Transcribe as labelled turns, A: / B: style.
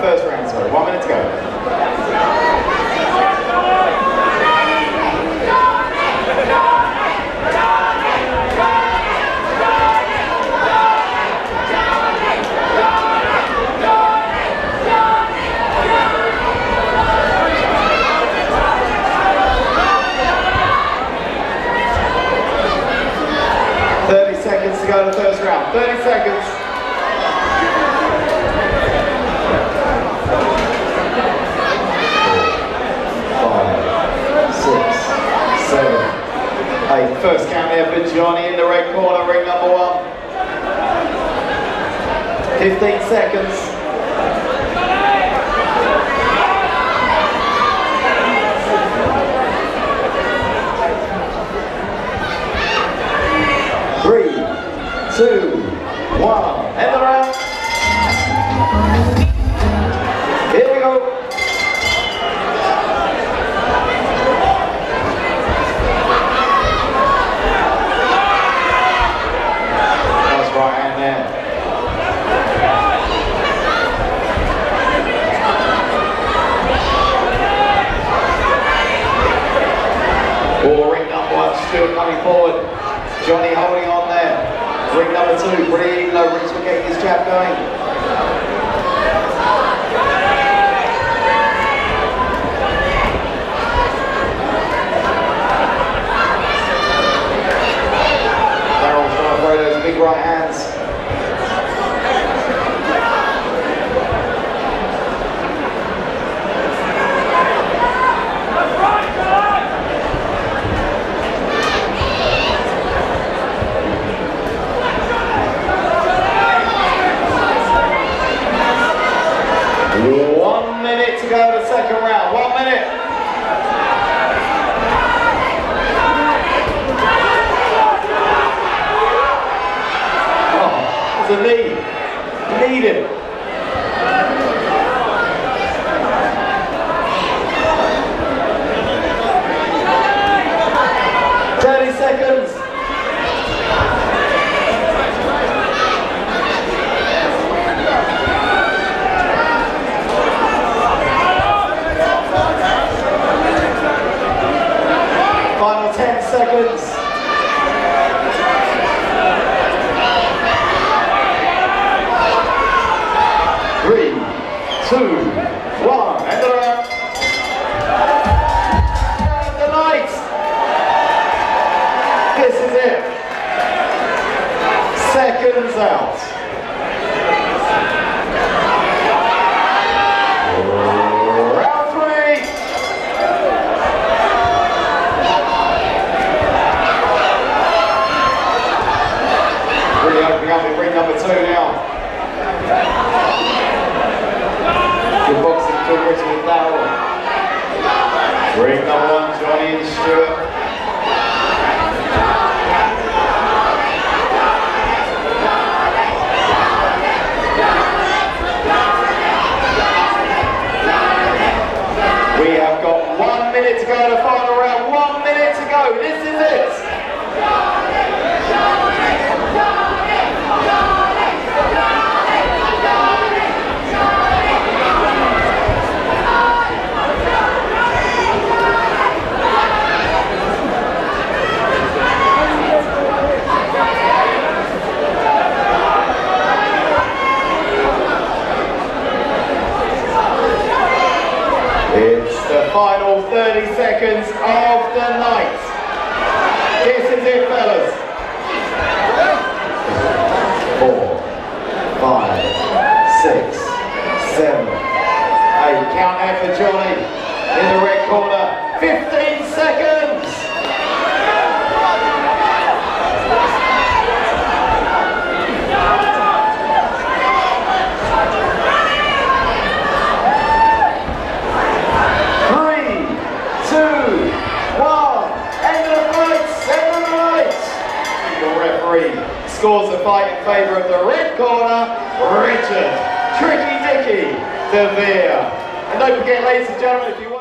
A: first round, sorry. 1 minute to go. Seconds to go to the first round. 30 seconds. First count there for Johnny in the red corner, ring number 1. 15 seconds. Three, 2, 1, end the round. Here we go. Ring number 1, Stuart coming forward. Johnny holding on there. Ring number 2, breathing low, Rich will get his jab going. Daryl's trying to throw those big right hands. To go to the second round. 1 minute. Oh, there's a knee. Need it. Seconds. Final 10 seconds. 3, 2, 1, end the round. The night. This is it. Seconds out. Round 3. Really opening up with ring number 2 now. Good boxing to Richard and Darryl. Ring number 1, Johnny and Stuart. We have got 1 minute to go to the final round. 1 minute to go. This is it. It's the final 30 seconds of the night. This is it, fellas. 4, 5, 6, 7, 8. Count out for Johnny in the red corner. 15 seconds. Scores the fight in favour of the red corner, Richard Tricky Dicky De Vere. And don't forget, ladies and gentlemen, if you